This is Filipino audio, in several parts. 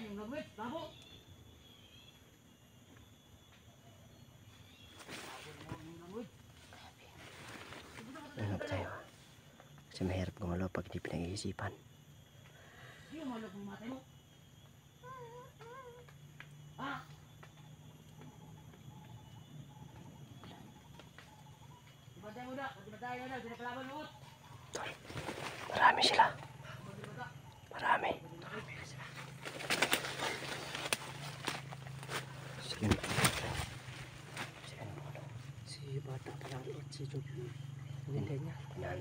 Ingat tayo. Kasi mahirap gumalaw pag hindi pinag-iisipan. Marami sila. Marami. Si bata palang si Job. Hinintay niya.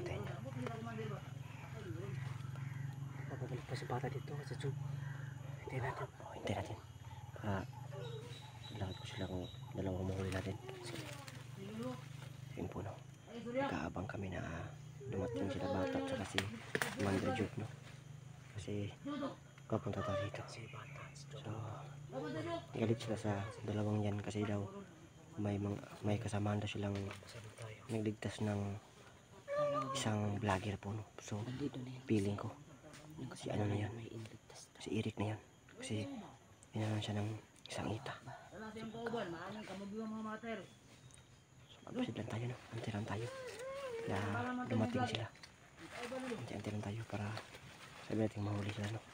Papabalik pa si bata dito sa Job. Hintay natin. Hintay natin. Lakad ko silang dalawang mahuli natin. Yun po, no. Nag-aabang kami na dumating sila bata at saka si Commander Job, no. Kasi papunta tayo dito. So, galit sila sa dalawang yan kasi daw may kasamaan daw silang nagligtas ng isang vlogger po, no. So, feeling ko si ano na yan, si Eric na yan. Kasi inanon siya ng isang ita. So, magpasid lang tayo, no. Antay lang tayo na dumating sila. Antay lang tayo para sabi natin mahuli sila, no.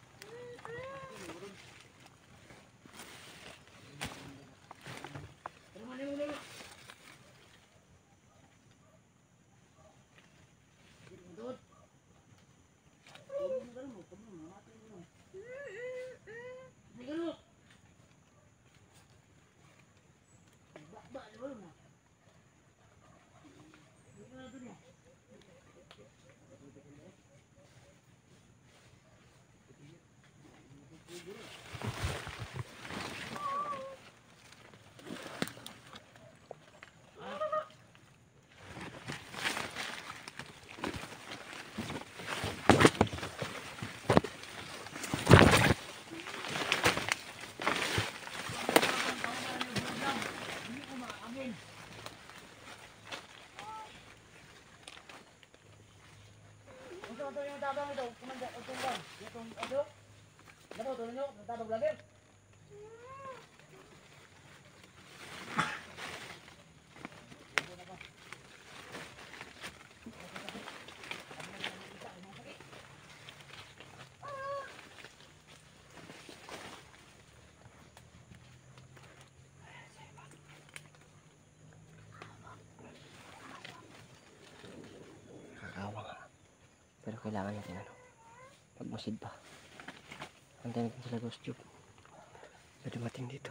Pero kailangan natin pagmasid pa. Antayin natin sila Ghost Tube na dumating dito.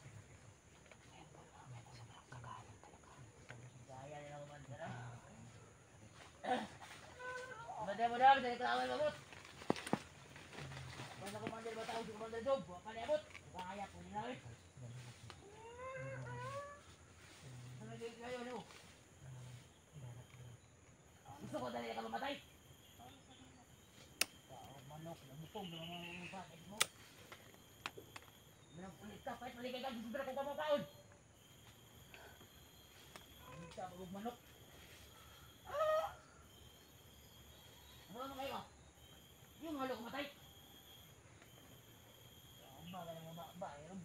Gusto ko dali ka mamatay. Manok, namupong ng mga bakit mo. Manok ka, kahit maligay ka, gusto ko kamakaon. Hindi ka manok. Ano naman kayo? Yung halo kumatay. Ang baga ng mga baerong.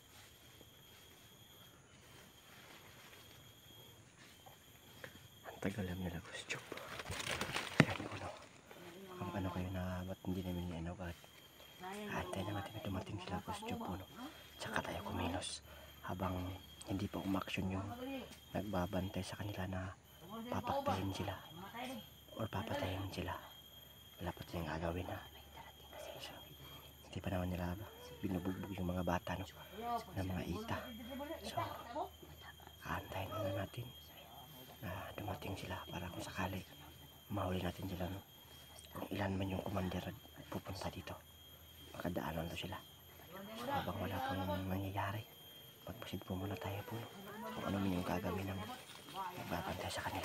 Ang tagal lang nila Ghost Tube. Yan ko, no. Kung ano kayo na ba't hindi namin yan, no. Ba't antay na natin na dumating sila Ghost Tube po, no. Tsaka tayo kumilos habang hindi pa umaksyon yung nagbabantay sa kanila na papatayin sila or papatayin sila. Wala pa silang gagawin, na so, hindi pa naman nila binubugbog yung mga bata, no, ng mga ita. So aantayin na natin na dumating sila para kung sakali mahuli natin sila, no. Kung ilan man yung commander pupunta dito, makadaanan to sila. So habang wala pang nangyayari, magpasid po muna tayo po, no, kung ano man yung gagawin ng magbabantay sa kanila.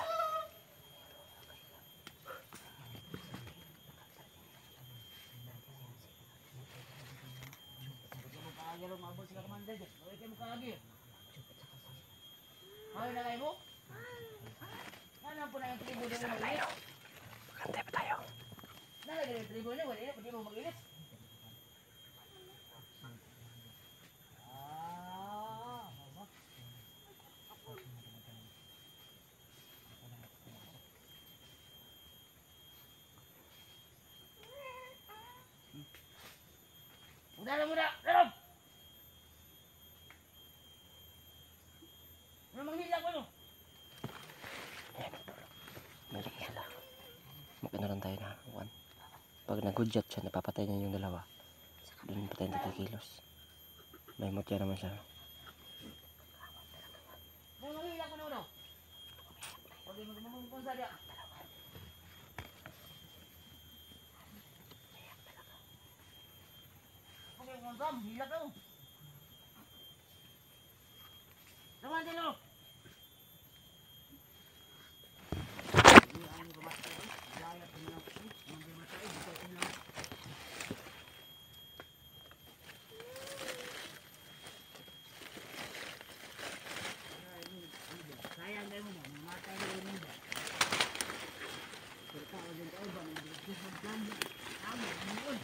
Agero mabot sila commander. Oy kay mo kaagi. Ay na kay mo? Ano po na yung tribo din mo tayo? Kantay pa tayo. Nalagay yung tribo niya, wala pwede mo mag-ilis. Dalam mo na! Dalam! Ano manghila ko no? Malihila. Mag-ano lang tayo na. One. Pag nagudyat siya, napapatay niya yung dalawa. Doon patay na 3 kilos. May mutya naman siya. Ano manghila ko no? Pag magmumungkong sa diya. Okay, kung hila ka. Tama din o. Sayang kayo mo, mamatay na yun ba? Pero tao din tayo ba, nag-gusto ng plan ba? Tama, ano?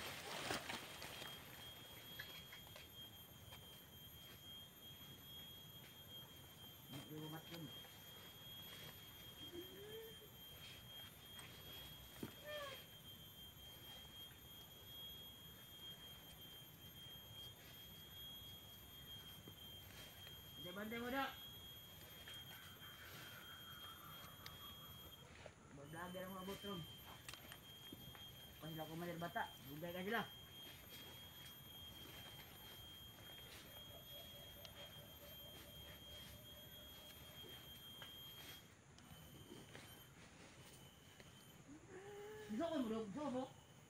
Bandai mo na. Maglaga ng mga botrom. Kung sila kumalir bata, bugay ka sila. Gusto ko mo, gusto mo.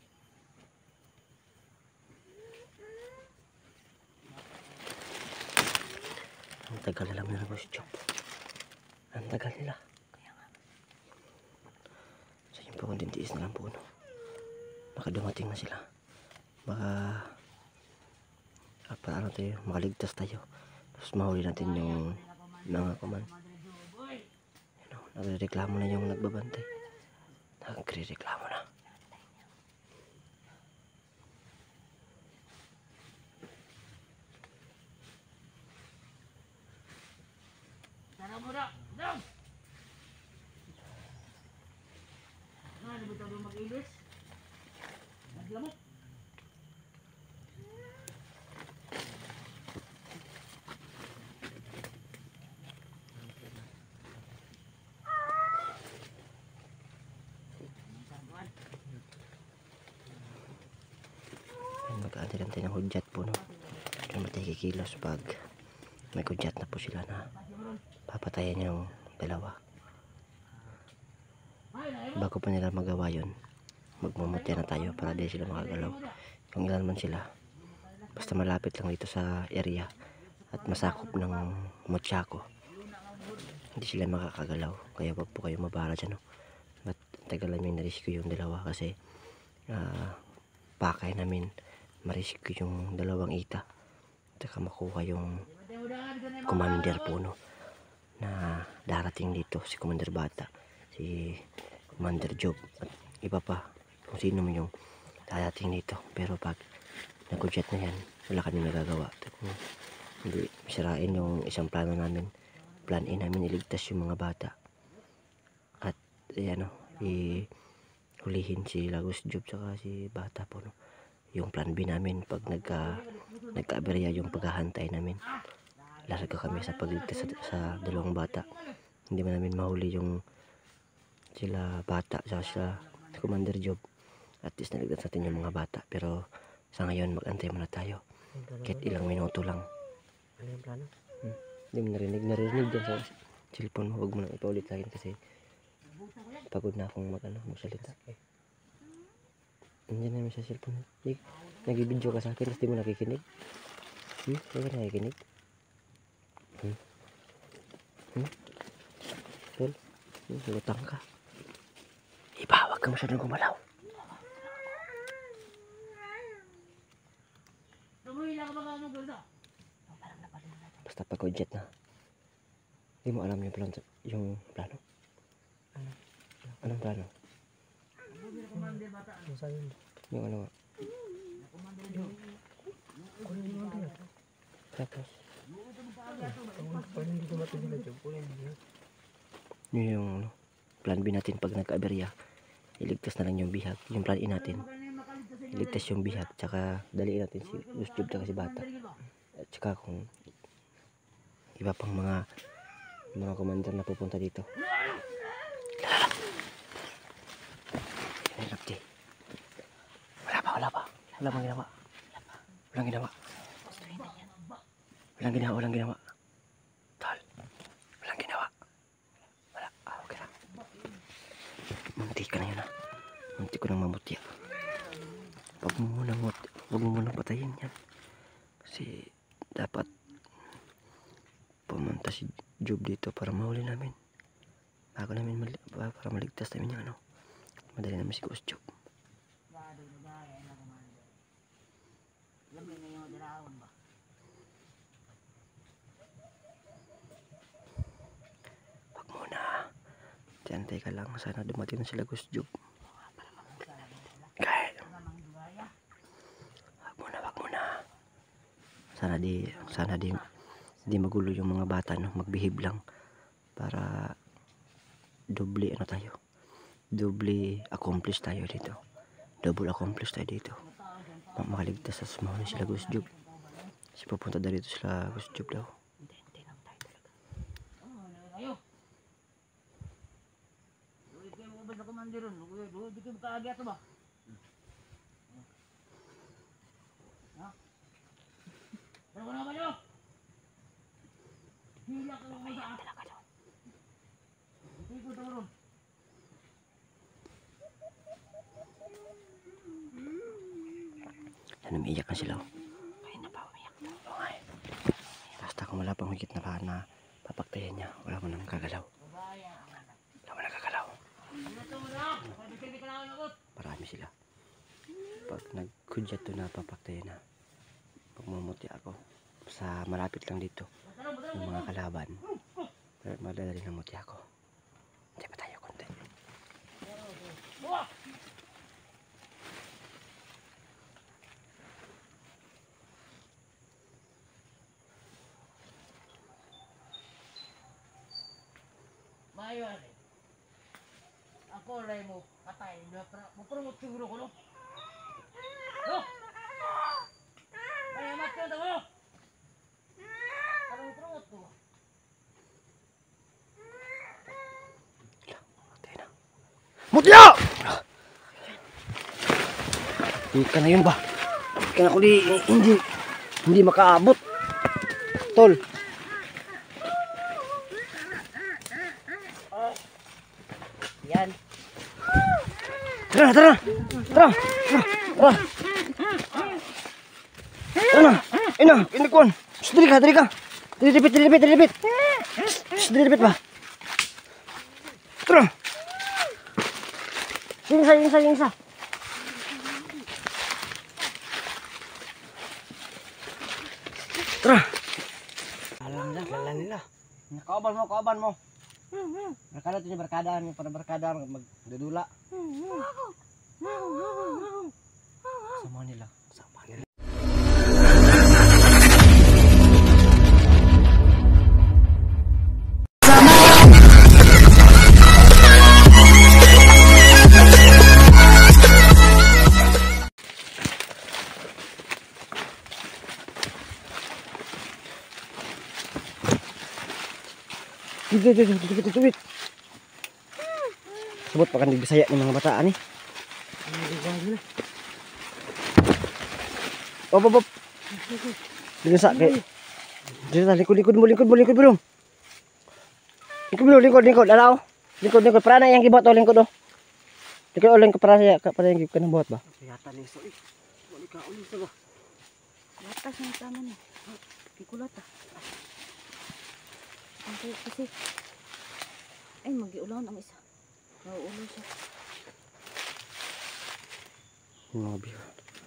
Ang tagal nila mo na si Chop. Ang tagal nila. Kaya nga. So yun po, kung tintiis na lang po, no? Baka dumating na sila. Baka paano tayo, makaligtas tayo. Tapos mahuli natin yung mga kuman. Yun, no? Nagre-reklamo na yung nagbabantay. Nagre-reklamo na. Tara mo na! Dam! Ano ba ito mag-ilis? Naglamok! Mag-aantay lang tayo ng hudyat po, no? Kaya matay kikilos pag may hudyat na po sila na papatayan yung dalawa. Bago pa nila magawa yun, magmumutya na tayo para di sila makagalaw. Kung ilan man sila, basta malapit lang dito sa area at masakop ng mutya ko, hindi sila makakagalaw. Kaya wag po kayo mabara dyan, no? At tagal namin na-rescue yung dalawa kasi pakay namin ma-rescue yung dalawang ita at saka makuha yung commander po, no, na darating dito, si Commander Bata, si Commander Job at iba pa kung sino man yung darating dito. Pero pag nag-jet na yan, wala kami nagagawa. Kung hindi sirain yung isang plano namin, plan A namin iligtas yung mga bata at ano, hulihin si Lagos Job saka si Bata po, no. Yung plan B namin pag nagka-aberya yung paghahantay namin, larga kami sa pagligtas sa dalawang bata. Hindi man namin mahuli yung sila Bata sa Commander Job. At least naligtas natin yung mga bata. Pero sa ngayon mag-antay muna tayo kahit ilang minuto lang. Ano yung plano? Hindi mo narinig dyan sa cellphone mo. Huwag mo nang ipaulit sa akin kasi pagod na akong magsalita. Nandiyan namin sa cellphone. Nag-video ka sa akin, tapos di mo nakikinig. Hindi ka nakikinig. Tol, lutang ka. Iba, huwag ka masyadong gumalaw. Tumuhila ka ba ka anong gulda? Basta pag-jet na. Hindi mo alam yung plano. Anong plano? Yung ano nga. Tapos yun yung plan B natin pag nagka-aberya. Iligtas na lang yung bihag. Yung plan A natin, iligtas yung bihat, tsaka daliin natin si Boss Job na si bata. At tsaka kung iba pang mga commander na pupunta dito. Wala pa. Wala pang ginawa. Walang ginawa. Tol. Walang ginawa. Wala. Okay lang. Munti ka na yun, ha. Munti ko nang mamutya. Huwag mo munang patayin yan. Kasi dapat pumunta si Job dito para mahuli namin. Para maligtas namin yung madali namin si Ghost Job. Wag muna. Tiyantay ka lang. Sana dumating na sila Ghost Job. Kahit. Wag muna. Sana di magulo yung mga bata, no? Magbehave lang para doble accomplish tayo dito. Double accomplish tayo dito. Makaligtas sa mahuli sila Ghost Job. Kasi pupunta na dito sila Ghost Job daw. Hindi lang tayo talaga. Ayo. Luwi kayo mo ba sa komandiron? Luwi kayo makaagya ito ba? Ha? Pero ko naman yun! Hila ka lang sa akin. Hindi ko ito ron. Umiiyak na sila. Kaya na pa umiyak na. Okay. Basta kung wala pang higit na papaktayan niya, wala mo nang gagalaw. Marami sila. Pag nagkudya to na papaktayan na, pagmumuti ako sa malapit lang dito yung mga kalaban, pero madadali ng muti ako. Hindi pa tayo konti. Mayon. Ako rin mo patay. Mapurumot siguro ko, no? No! Mayamat ka ito, no? Parang mapurumot ko. Mutya! Ika na yun ba? Ika na ko hindi makaabot. Tol. Yan. Tara. Ina, pinikuan. Dili ka. Dilipit. Dilipit ba? Tara. Singsa. Tara. Alam nila. Kauban mo. Barkada ito niya, barkada magdudula. Sama nila. Dikit. Sebut pa kan di Bisaya ng mga bataan ni. Op. Dito sa kay. Dito sa likod mo. Lingkod. Alaw. Lingkod para na yang gibot o lingkod o. Lingkod para yang gibot kanang buhat ba? Yata ni so eh. Wali ka uli sa ba. Latas na tama ni. Kikulat ah. Kasi ay magiulaw ang isa. Nauulo siya. Mga biyo.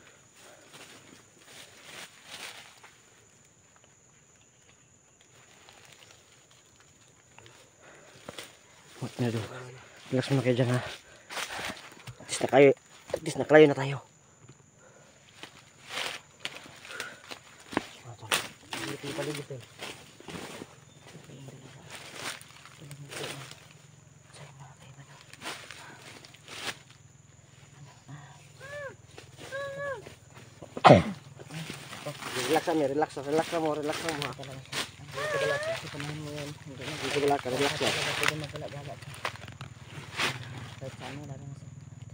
Huwag na doon. Relax mo na kayo dyan, ha. At least nakalayo na tayo. Paligid eh. Relax mo, relax mo, relax mo, relax mo. Talaga siya. Ang gala kasi panahon ngayon. Hindi na Dito relax ka, relax ka. pwede magala-gala siya. Kahit sa ano, lalo na siya.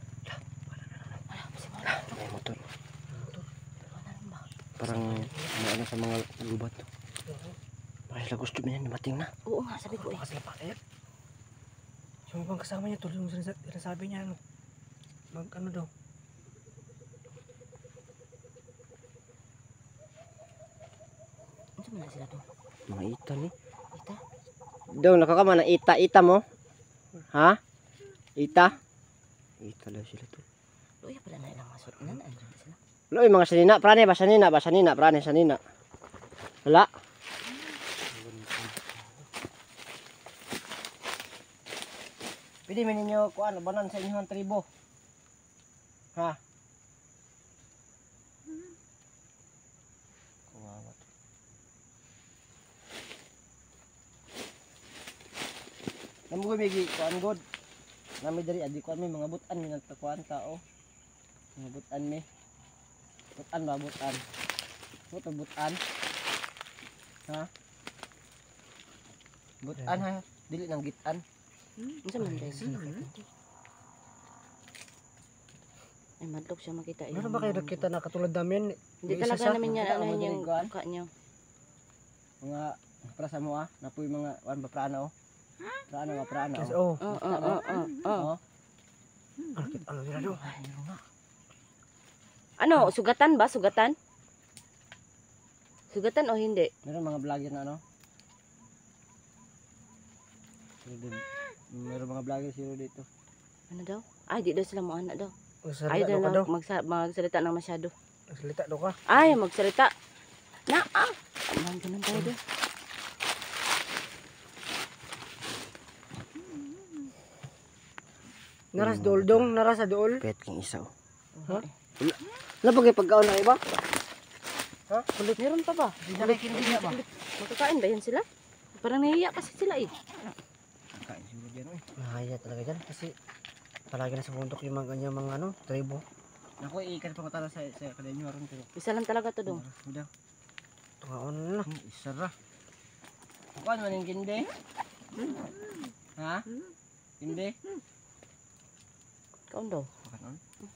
May motor. Wala rin ba? Parang ano sa mga gubat. Parang sila gusto niya dumating na. Oo nga, sabi ko eh. Kasi napakit. Yung ibang kasama niya, tuloy yung sinasabi niya, ano, ano daw. Ano sa mga sila to? Mga ita ni. Ita? Daw nakakama na ita mo. Ha? Ita? Ita daw sila to. Luya pala na ilang masot. Ano sila? Loy mga sanina, prane ba sanina, prane sanina. Wala. Pwede man ninyo kuan banan sa inyong tribo. Ha? Kawawa. Namo ko bigi kuan god. Nami diri adi kuan mi mga butan mi nagtakuan tao. Mga butan mi. Butan ba butan? Buto butan. Ha? Butan ha, dili nang gitan. Ano sa mga sila? Ay, madlok siya makita. Meron ba kayo nakita na katulad namin? Hindi Yung isa talaga sa- namin yan. Kita Ano mo yung diri, kuan? mukha niyo? Mga para sa mo napoy mga wan ba prana oh. Prana Kasi, oh. oh, Oh. nakita, ano sila daw? Ano, sugatan ba? Sugatan? Sugatan o hindi? Meron mga vlogger na ano? Meron mga vlogger sila dito. Ano daw? Ay, di daw sila mo anak daw. Magsalita Ay, daw ka daw. magsalita ng masyado. Magsalita daw ka. Ay, magsalita. Aman, ganun tayo doon. Naras dool dong, naras sa dool. Pet king isa oh. Ha? Wala pa kay pagkaon na iba? Ha? Kulit. Meron pa ba? Kulit hindi ba? Magkakain ba yan sila? Parang nahiya kasi sila eh. Kain siguro diyan oy. Nahaya talaga dyan kasi palagi na sa bundok yung mga ganyan mga ano, tribo. Ako ikan pa matala sa kadanyo aron pero. Isa lang talaga to dong. Udah. Tungaon na. Isa ra. Kuan man yung kinde? Ha? Kinde? Kaon daw. Kanon.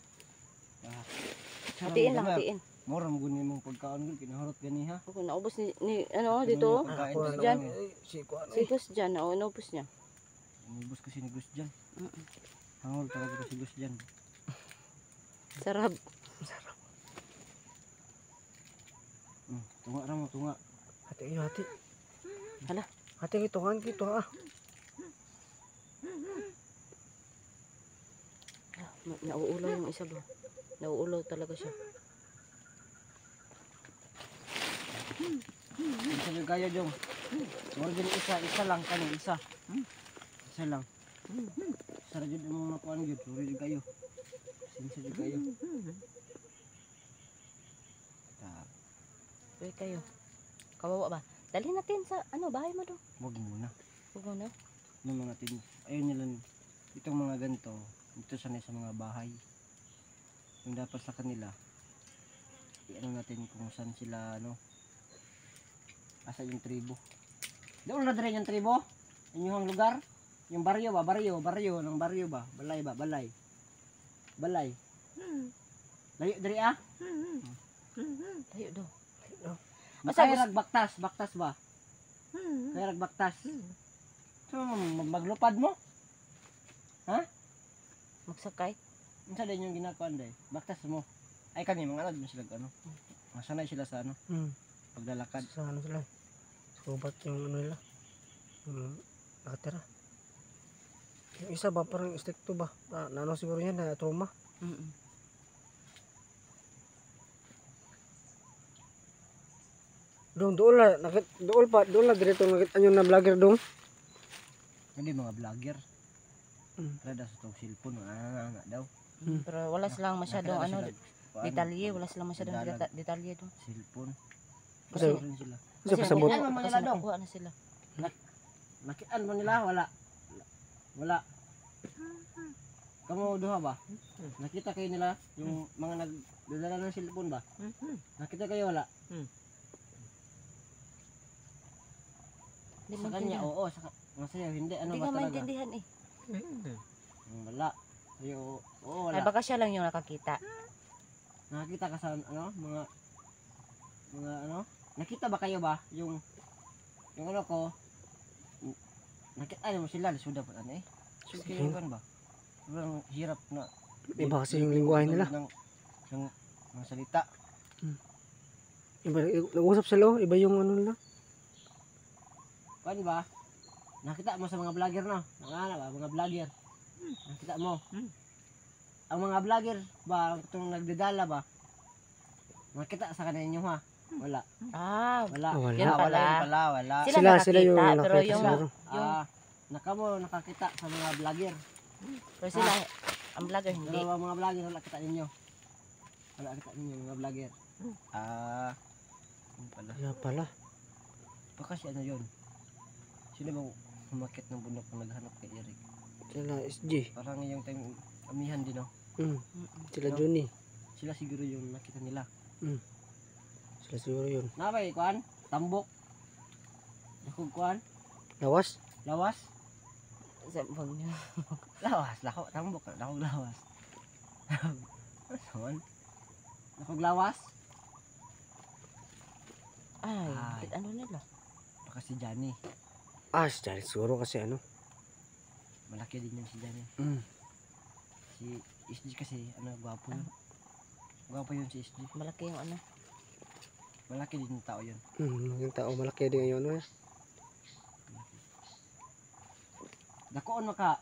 Hatiin lang, hatiin. Mora mo guni mong pagkaon gud kinahurot gani ha. Ako naubos ni ano dito. Pagkain Ako sa dyan. kanya. Si Kuan. Si Gus dyan, naubos niya. Inubos kasi ni Gus dyan. Hangol talaga ko si Gus dyan. Sarap. Tunga ra mo, tunga. Hati iyo, hati. Hala. Hati kito, tungan kito ah. Nauulaw yung isa ba? Nauulaw talaga siya. Isa yung kaya dong. Mora dyan isa lang kani, isa. Isa lang. Isa ra dyan yung mga kuan yun. Mora dyan kayo. Sinsa dyan kayo. Uy kayo. Kawawa ba? Dalhin natin sa ano, bahay mo doon. Huwag muna. Huwag mo na. Yung mga tin. Ayun nila. Itong mga ganito. Ito sanay sa mga bahay. Yung dapat sa kanila. I-ano natin kung saan sila ano. Asa yung tribo. Doon na din yung tribo. Inyong lugar. Yung baryo ba? Baryo. Ng baryo ba? Balay ba? Balay. Balay. Layo diri ah. Tayo daw. Kaya baktas. Baktas ba? Kaya baktas. So, maglupad mo? Magsakay. Unsa din yung ginakaon day? Baktas mo. Ay kani mga anad mo sila ano. Masanay sila sa ano, paglalakad. Sa ano sila. Subat yung ano nila. Nakatira. Yung isa ba, parang istikto ba? Nano siguro yan na trauma. Doon la, doon la dirito nakita nyo na vlogger dong. Hindi mga vlogger. Mm. Kada sa tong cellphone ana daw. Pero wala silang masyadong Nakita ano, sila, kuan, detalye. Wala silang masyadong Dalag. detalye doon. Cellphone. Kasi- Kasi rin sila. Kasi pasabot. Ano man nila dong? nakuha na sila. Nakian mo nila wala. Wala. Kamu duha ba? Nakita kayo nila yung mga Dala ng cellphone ba? Mhm. Nakita kayo wala? Hindi Sa kanya, maintindihan. oo. Sa'yo, hindi. Ano Hindi ba nga talaga? maintindihan eh. Wala. Sa'yo, oo, Ay wala. baka siya lang yung nakakita. Nakakita ka sa ano, mga ano? Nakita ba kayo ba? Yung ano ko, nakita mo sila, suda pa ano eh. So, Sige. kayo ba? Sobrang hirap na. Iba kasi yung lingwahe nila. Ng mga salita. Iba, nag-usap sila, oh. Iba yung ano nila. Kuan ba? Nakita mo sa mga vlogger no? Mga ba, mga vlogger. Nakita mo. Ang mga vlogger ba itong nagdadala ba? Nakita sa kanila ha? Wala. Ah, Wala. Ah, wala. Yun pala. Wala. Sila Sila yung nakakita, pero nakita yung- siguro. Nakakita sa mga vlogger. pero sila, ang vlogger hindi. Pero ang mga vlogger wala kita ninyo. Wala kita ninyo mga vlogger. Yun pala. Kaya pala. Baka si ano yun? Sino bang umakit ng bundok na naghanap kay Eric? Sila SG. Parang yung time amihan din no? Sila No. Johnny. Sila siguro yung nakita nila. Sila siguro yun. Nabay, kuan? Tambok? Dakog kuan? Lawas? Lawas? Wag niyo. Lawas, tambok, dakog lawas. Ano? Dakog lawas? Ay, Ay. ano nila? Baka si Johnny. Si Charles siguro kasi ano. Malaki din yun si Johnny. Si SG kasi, gwapo yun. Gwapo yun si SG. Malaki yung ano. Malaki din yung tao yun. Yung tao malaki din yung ano. Dakoon maka.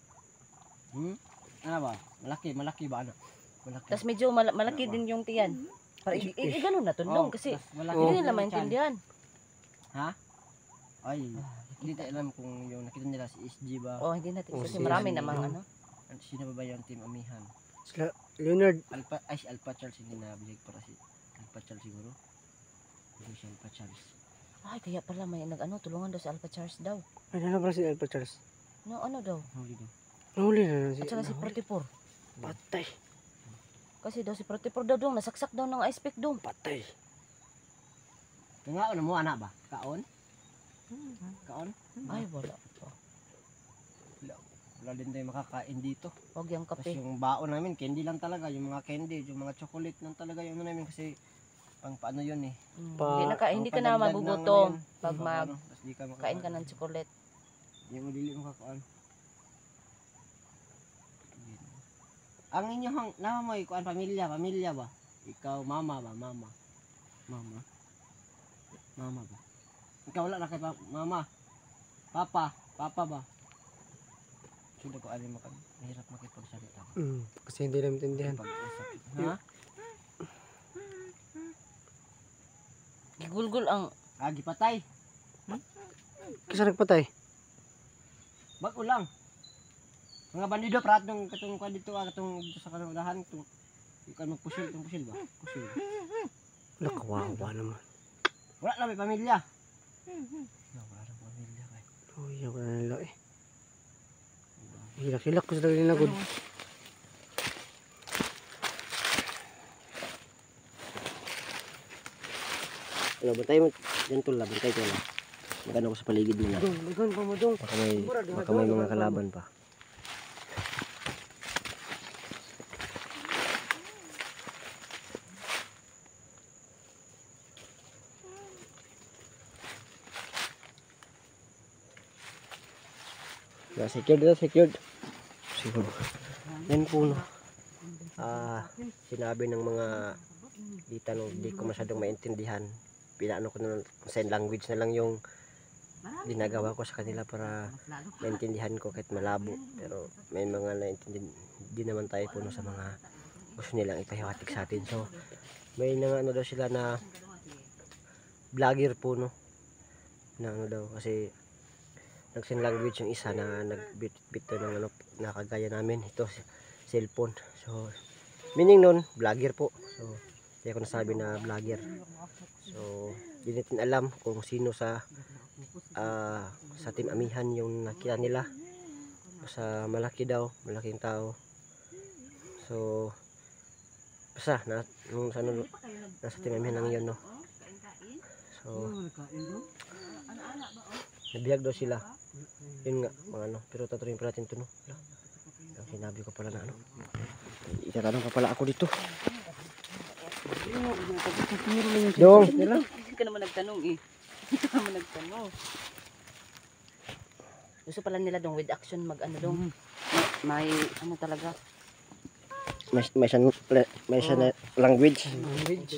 Ano ba? Malaki ba ano? Malaki. Tapos medyo malaki Ano ba? din yung tiyan. Para ganun na tunong kasi malaki hindi din nila yung maintindihan. tiyan. Ay, hindi tayo alam kung yung nakita nila si SG ba? Oh, hindi natin Oh, kasi si marami ano, namang yung- ano. Sino ba yung team amihan? Sila Leonard. Si Alpha Charles hindi na bilig para si Alpha Charles siguro. Hindi si Alpha Charles. Ay, kaya pala may nag-ano, tulungan daw si Alpha Charles daw. Ay, ano ba si Alpha Charles? No, ano daw? Huli daw. Nahuli na si. At saka si nahuli. Protipor. Patay. Kasi daw si Protipor daw dong nasaksak daw ng ice pick dong. Patay. Nga ano mo anak ba? Kaon? Kaon? Ay, wala pa. Wala din tayo makakain dito. Huwag yung Kasi kape. yung baon namin, candy lang talaga. Yung mga candy, yung mga chocolate lang talaga yung ano namin kasi pang paano yun eh. Hindi ka na Pangpadagdag ng magugutom ano yun. pag Tapos di ka kain ka ng chocolate. Hindi mo dili makakaon. Ang inyong nama mo, ikuan pamilya ba? Ikaw, mama ba? Mama ba? Ikaw wala na kay mama. Papa ba? Sudah ko alim makan. Mahirap makipagsalita. Kasi hindi na maintindihan. Pag-usap. Ha? Gigulgul ang Gipatay. Kasi nagpatay. Bago lang. Mga bandido prat nung katong kuan dito katong dito sa kanulahan itong ikan magpusil itong pusil ba? Pusil. Wala, kawawa naman. Wala na may pamilya. Wala na pamilya kay. Oh, iyaw ka na nila eh. Hilak-hilak ko sila rin nagod. Bantay mo. Ganito lang, bantay ko lang. Magano ko sa paligid nila. Ligan pa mo dong. Baka may mga kalaban pa. Secured. Siguro. Yan po no. Sinabi ng mga dita no, di ko masyadong maintindihan. Pinaano ko na sign language na lang yung ginagawa ko sa kanila para maintindihan ko kahit malabo. Pero may mga naintindihan din naman tayo po no, sa mga gusto nilang ipahiwatig sa atin. So may ano daw sila na vlogger po no. Na ano daw kasi nag-sign language yung isa na nagbit-bit ng ano nakagaya namin ito cellphone. So meaning nun vlogger po. So kaya ko nasabi na vlogger. So hindi natin alam kung sino sa team amihan yung nakita nila. Sa malaking tao. So Basta, nung sa ano, nasa timamihan lang yun, no. Kain-kain. So, Nakain doon. Ano-ano ba oh? nabiyag daw sila. Yun nga, mga ano. Pero tatuloyin pa natin ito, no. Wala. Ang sinabi ko pala na ano. Itatanong pa pala ako dito. Dong. Hindi ka naman nagtanong eh. Hindi ka naman nagtanong. Gusto pala nila dong with action mag ano dong. May ano talaga. May siya na language. Language.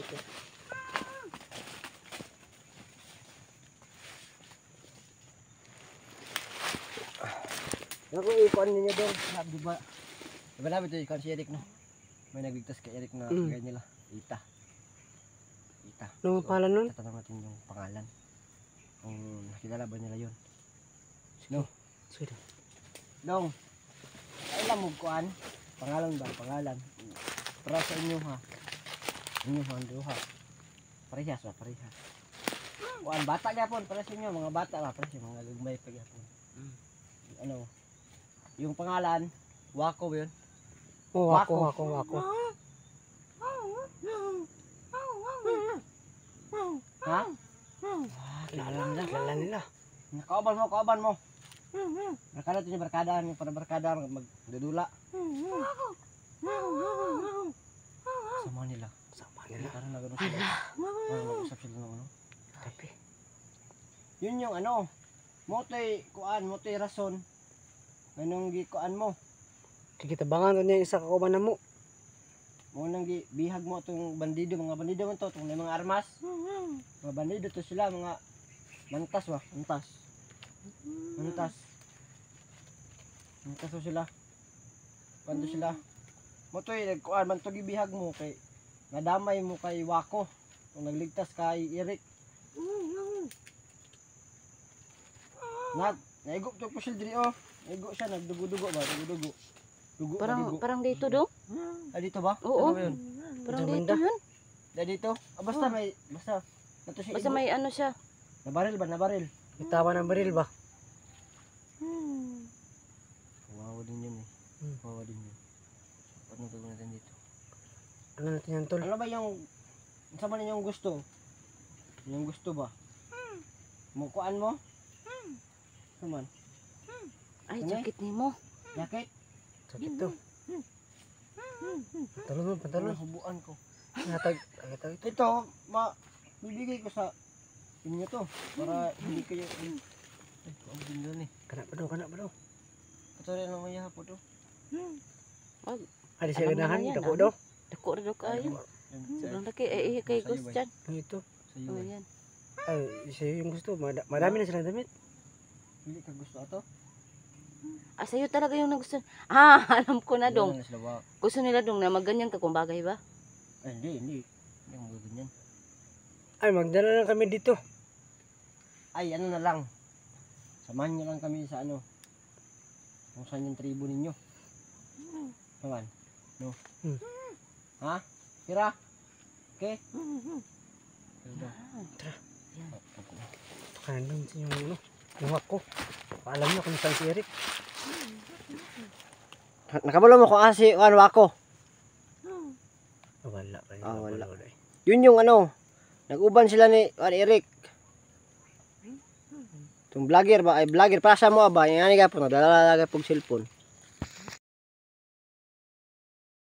Ako ikuan ninyo dong. Di ba? Di ba namin ito ikuan si Eric, no? May nagligtas kay Eric na gaya nila. Ita. Ano ang pangalan nun? Tatanong natin yung pangalan. Kung nakilala ba nila yun. Sino? Sige. Dong. Kailan mo kuan? Pangalan ba? Pangalan. Para sa inyo ha. Inyo ha, duha. Parehas ba? Parehas. Kuan, bata gyapon para sa inyo, mga bata ba? Para sa mga gagmay pa gyapon. Ano? Yung pangalan, Wako ba yun? Oh, Wako. wako. Ha? Kilala nila. Kauban mo. Barkada ito niya, para barkada, magdudula. Sama nila. Parang nagano sila. Parang nag-usap sila ng ano. Kape. Yun yung ano, motoy rason. Ganong gikuan mo. Kikitabangan doon yung isa kauban na mo. Mo nang bihag mo itong bandido, mga bandido man to, itong may mga armas. Mga bandido to sila, mga mantas ba? Mantas to sila. Kuan to sila. Motoy, nagkuan man to gibihag mo kay nadamay mo kay Wako. Kung nagligtas kay Eric. Naigo to po siya diri oh. Naigo siya, nagdugo-dugo ba? Dugo. Dugo Parang dito dong. Ah, dito ba? Oo. Ano ba yun? Parang Jamanda. dito yun. Dito? Ah, basta nato siya Basta igo. may ano siya. Nabaril. Bitawa ng baril ba? Kawawa din yun eh. Hmm. Kawawa din yun. Ba't nang gagawin natin dito? Ano natin yan, tol? Ano ba yung sama ninyong gusto? Yung gusto ba? Mukuan mo? Naman. Ay, Ano? jakit ni mo. Yakit? Sakit to. Pantalon. Nahubuan ko. Natag ito. Ito, bibigay ko sa inyo to. Para hindi kayo... Ay, ang binggan eh. Kana pa daw. Ito rin ang maya po to. Adi siya Alam mo ganahan, na yan, dako ano? daw. Dako rin daw kayo. Yan, Sobrang laki. Eh, kay Sa'yo Ghost ba? dyan. Ano ito? Sa iyo Oh, eh. yan. Ay, siya yung gusto. Marami na silang damit. Hindi ka gusto ato? Ah, sa'yo talaga yung nagustuhan. Ah, alam ko na dong. Wala na sila ba? Gusto nila dong na magganyan ka kung bagay ba? Ay, hindi. Hindi ang magaganyan. Ay, magdala lang kami dito. Ay, ano na lang. Samahan nyo lang kami sa ano. Kung saan yung tribo ninyo. Naman. No? Ha? Tira? Okay? Tara. Yan. Kanan sa yung ano. Yung ako. Paalam niyo kung saan si Eric. Nakabalo mo kung asi o ano ako. Wala pa. Ah, wala. Yun yung ano. Nag-uban sila ni Eric. Itong vlogger ba? Ay vlogger. Para sa mo ba? Yung ano ka po. Nagdala po cellphone.